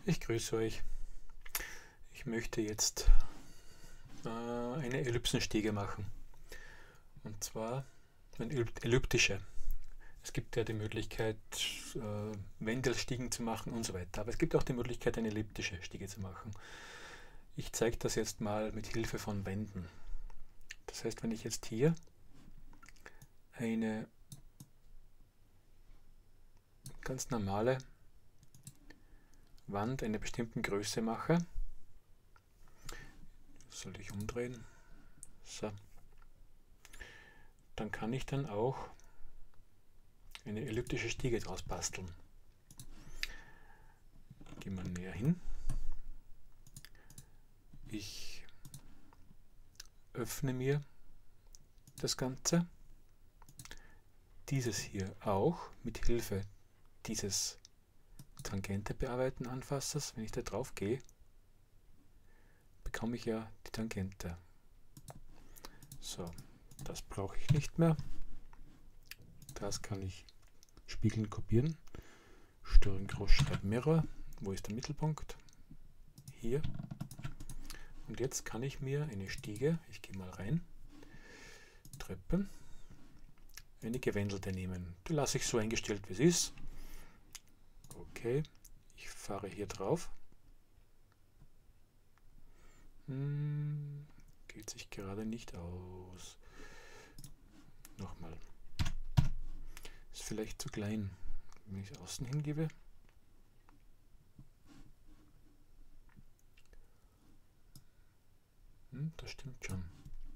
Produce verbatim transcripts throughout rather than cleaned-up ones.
Ich grüße euch. Ich möchte jetzt äh, eine Ellipsenstiege machen. Und zwar eine elliptische. Es gibt ja die Möglichkeit, äh, Wendelstiegen zu machen und so weiter. Aber es gibt auch die Möglichkeit, eine elliptische Stiege zu machen. Ich zeige das jetzt mal mit Hilfe von Wänden. Das heißt, wenn ich jetzt hier eine ganz normale Wand einer bestimmten Größe mache, soll ich umdrehen, so, dann kann ich dann auch eine elliptische Stiege draus basteln. Gehen wir näher hin. Ich öffne mir das Ganze. Dieses hier auch mit Hilfe dieses Tangente bearbeiten Anfassers. Wenn ich da drauf gehe, bekomme ich ja die Tangente. So, das brauche ich nicht mehr. Das kann ich spiegeln, kopieren. Steuerung Großschreib Mirror. Wo ist der Mittelpunkt? Hier. Und jetzt kann ich mir eine Stiege, ich gehe mal rein, Treppe, eine gewendelte nehmen. Die lasse ich so eingestellt, wie es ist. Okay, ich fahre hier drauf. Hm, geht sich gerade nicht aus. Nochmal. Ist vielleicht zu klein, wenn ich es außen hingebe. Hm, das stimmt schon.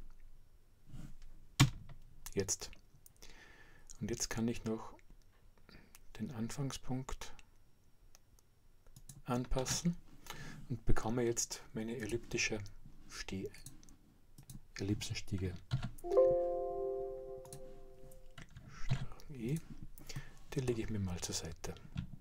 Jetzt. Und jetzt kann ich noch den Anfangspunkt anpassen und bekomme jetzt meine elliptische Stiege. Ellipsenstiege. Steuerung E. Die lege ich mir mal zur Seite.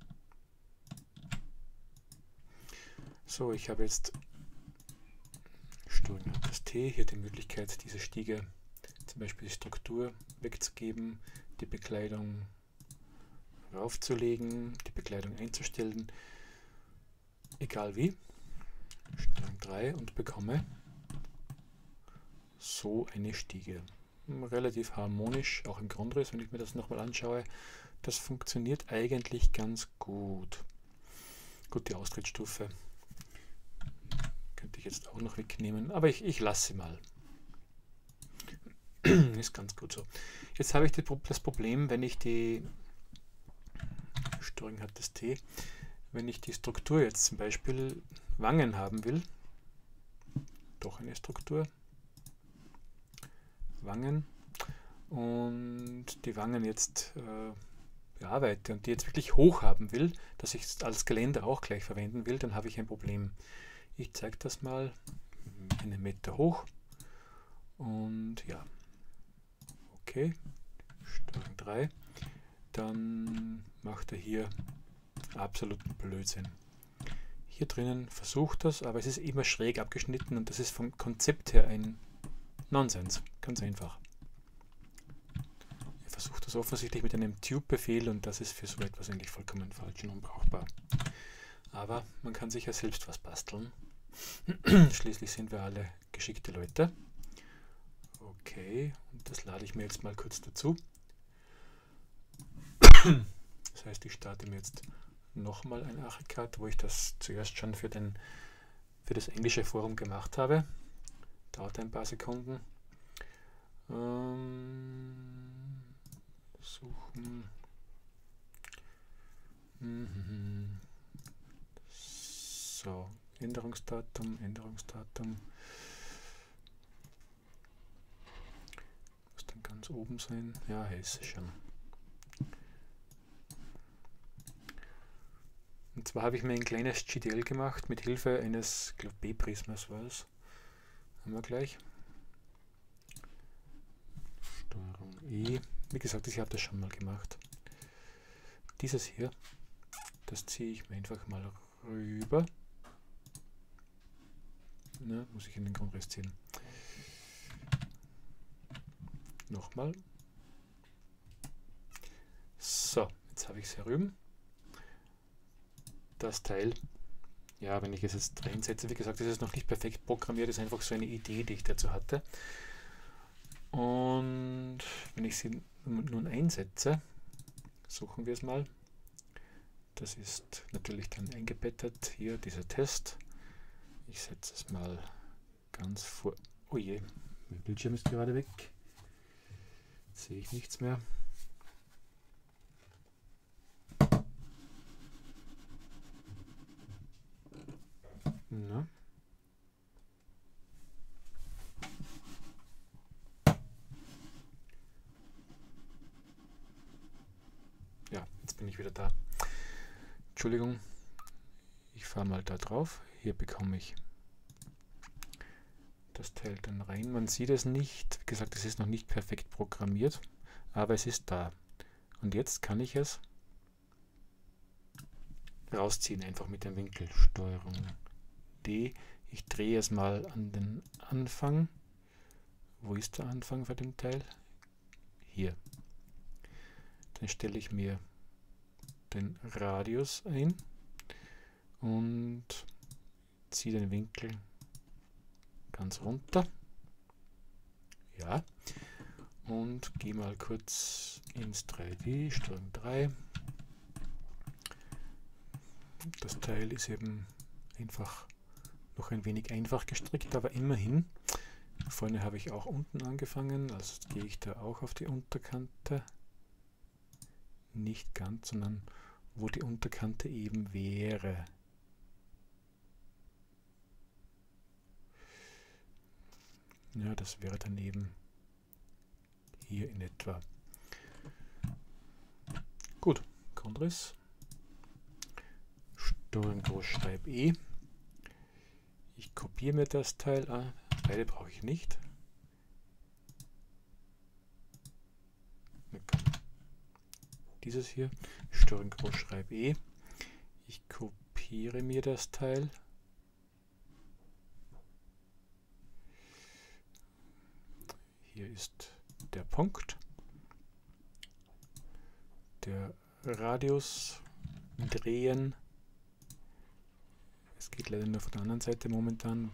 So, ich habe jetzt Steuerung das T, hier die Möglichkeit, diese Stiege, zum Beispiel die Struktur wegzugeben, die Bekleidung raufzulegen, die Bekleidung einzustellen, egal wie. Steuerung drei und bekomme so eine Stiege. Relativ harmonisch, auch im Grundriss, wenn ich mir das nochmal anschaue. Das funktioniert eigentlich ganz gut. Gut, die Austrittsstufe könnte ich jetzt auch noch wegnehmen, aber ich, ich lasse sie mal. Ist ganz gut so. Jetzt habe ich die, das Problem, wenn ich die Steuerung hat das T, wenn ich die Struktur jetzt zum Beispiel Wangen haben will, doch eine Struktur, Wangen, und die Wangen jetzt äh, bearbeite und die jetzt wirklich hoch haben will, dass ich es als Geländer auch gleich verwenden will, dann habe ich ein Problem. Ich zeige das mal, einen Meter hoch und ja, okay, Steuerung drei, dann macht er hier absoluten Blödsinn. Hier drinnen versucht das, aber es ist immer schräg abgeschnitten und das ist vom Konzept her ein Nonsens, ganz einfach. Er versucht das offensichtlich mit einem Tube-Befehl und das ist für so etwas eigentlich vollkommen falsch und unbrauchbar. Aber man kann sich ja selbst was basteln. Schließlich sind wir alle geschickte Leute. Okay, und das lade ich mir jetzt mal kurz dazu. Das heißt, ich starte mir jetzt nochmal ein Archicad, wo ich das zuerst schon für, den, für das englische Forum gemacht habe. Dauert ein paar Sekunden. Ähm, suchen. Mhm. So, Änderungsdatum, Änderungsdatum. Muss dann ganz oben sein. Ja, ist es schon. Und zwar habe ich mir ein kleines G D L gemacht mit Hilfe eines, ich glaube, B-Prismas war es. Haben wir gleich. Steuerung E. Wie gesagt, ich habe das schon mal gemacht. Dieses hier, das ziehe ich mir einfach mal rüber. Na, muss ich in den Grundriss ziehen. Nochmal. So, jetzt habe ich es herüben. Das Teil ja, wenn ich es jetzt reinsetze, wie gesagt, das ist noch nicht perfekt programmiert, das ist einfach so eine Idee, die ich dazu hatte. Und wenn ich sie nun einsetze, suchen wir es mal. Das ist natürlich dann eingebettet, hier dieser Test. Ich setze es mal ganz vor. Oh je, mein Bildschirm ist gerade weg. Jetzt sehe ich nichts mehr. Na. Ja, jetzt bin ich wieder da. Entschuldigung, ich fahre mal da drauf. Hier bekomme ich das Teil dann rein. Man sieht es nicht. Wie gesagt, es ist noch nicht perfekt programmiert, aber es ist da. Und jetzt kann ich es rausziehen, einfach mit dem Winkel. Steuerung D. Ich drehe es mal an den Anfang. Wo ist der Anfang für den Teil? Hier. Dann stelle ich mir den Radius ein und ziehe den Winkel ganz runter. Ja. Und gehe mal kurz ins drei D, Steuerung drei. Das Teil ist eben einfach noch ein wenig einfach gestrickt, aber immerhin. Vorne habe ich auch unten angefangen, also gehe ich da auch auf die Unterkante. Nicht ganz, sondern wo die Unterkante eben wäre. Ja, das wäre dann eben hier in etwa. Gut, Grundriss. Steuerung Groß Schreib E. Ich kopiere mir das Teil. Ah, beide brauche ich nicht. Dieses hier. Steuerung Groß Schreib E. Ich kopiere mir das Teil. Hier ist der Punkt. Der Radius drehen. Es geht leider nur von der anderen Seite momentan.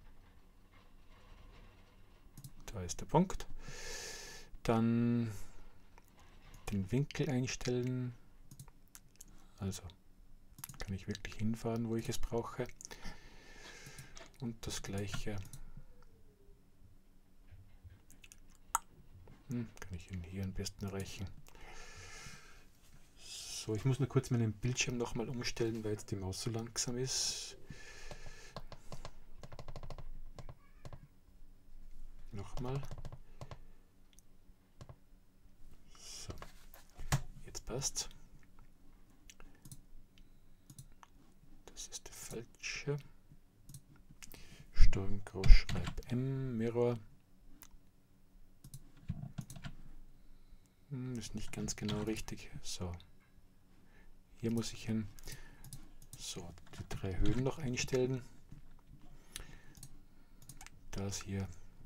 Da ist der Punkt. Dann den Winkel einstellen. Also kann ich wirklich hinfahren, wo ich es brauche. Und das gleiche hm, kann ich ihn hier am besten erreichen. So, ich muss nur kurz meinen Bildschirm nochmal umstellen, weil jetzt die Maus so langsam ist. Nochmal. So, jetzt passt. Das ist der falsche. Steuerung Groß Schreib M, Mirror. Hm, ist nicht ganz genau richtig. So. Hier muss ich hin. So, die drei Höhen noch einstellen. Das hier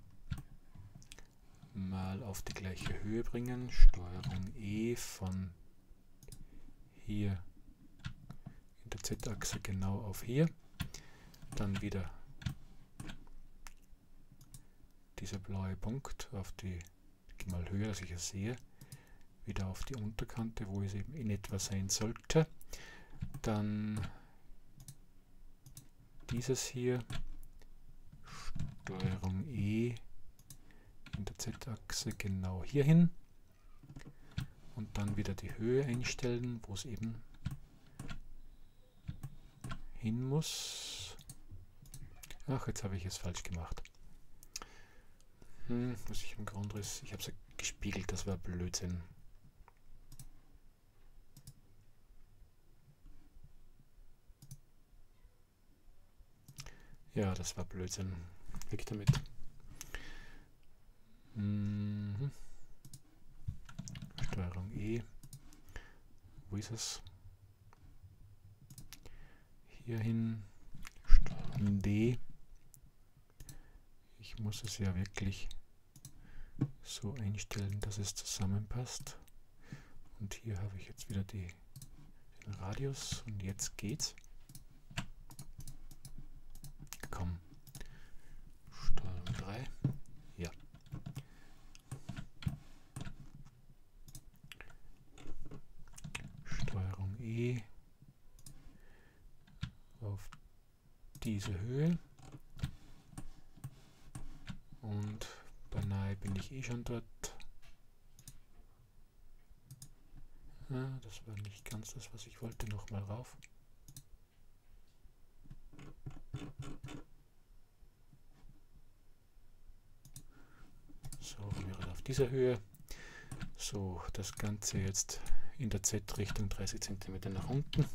mal auf die gleiche Höhe bringen. Steuerung E von hier in der Z-Achse genau auf hier. Dann wieder dieser blaue Punkt auf die, ich gehe mal höher, dass ich es sehe. Wieder auf die Unterkante, wo es eben in etwa sein sollte. Dann dieses hier, Steuerung E in der Z-Achse genau hier hin. Und dann wieder die Höhe einstellen, wo es eben hin muss. Ach, jetzt habe ich es falsch gemacht. Hm, muss ich im Grundriss, ich habe es gespiegelt, das war Blödsinn. Ja, das war Blödsinn. Weg damit. Mhm. Steuerung E. Wo ist es? Hier hin. Steuerung D. Ich muss es ja wirklich so einstellen, dass es zusammenpasst. Und hier habe ich jetzt wieder die, den Radius und jetzt geht's. drei. Ja. Steuerung E auf diese Höhe. Und beinahe bin ich eh schon dort. Ja, das war nicht ganz das, was ich wollte. Nochmal rauf. So, wäre auf dieser Höhe. So, das Ganze jetzt in der Z-Richtung dreißig Zentimeter nach unten.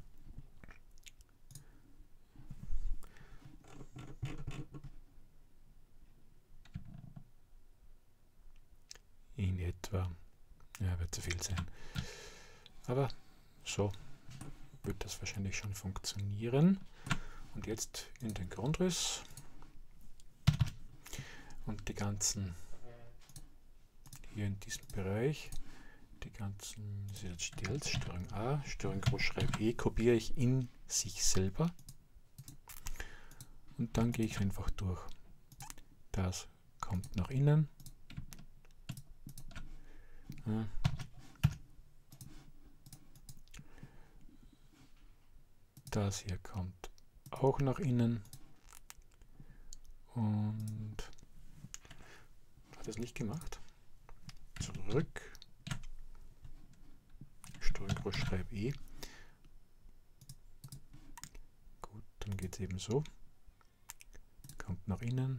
In etwa. Ja, wird zu viel sein. Aber so wird das wahrscheinlich schon funktionieren. Und jetzt in den Grundriss. Und die ganzen, hier in diesem Bereich, die ganzen, das ist jetzt Stelz, Steuerung A, Steuerung Großschreib E, kopiere ich in sich selber. Und dann gehe ich einfach durch. Das kommt nach innen. Ja. Das hier kommt auch nach innen. Und hat es nicht gemacht. Zurück. Steuerung Großschreib E. Gut, dann geht es eben so. Kommt nach innen.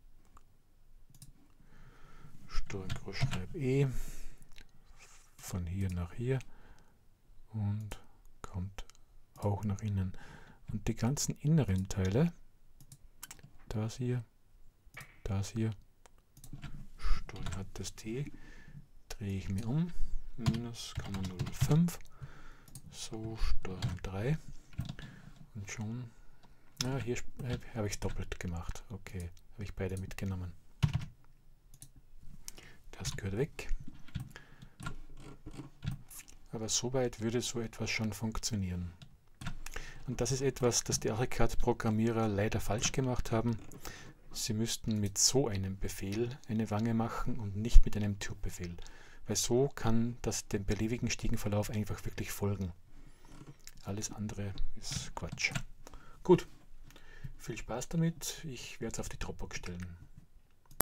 Steuerung Großschreib E. Von hier nach hier. Und kommt auch nach innen. Und die ganzen inneren Teile, das hier, das hier, Steuerung hat das T, drehe ich mir um, minus null Komma null fünf, so Steuerung drei und schon, ja, hier habe ich es doppelt gemacht, okay, habe ich beide mitgenommen. Das gehört weg. Aber soweit würde so etwas schon funktionieren. Und das ist etwas, das die Archicad-Programmierer leider falsch gemacht haben. Sie müssten mit so einem Befehl eine Wange machen und nicht mit einem Tube-Befehl. Weil so kann das dem beliebigen Stiegenverlauf einfach wirklich folgen. Alles andere ist Quatsch. Gut, viel Spaß damit. Ich werde es auf die Dropbox stellen.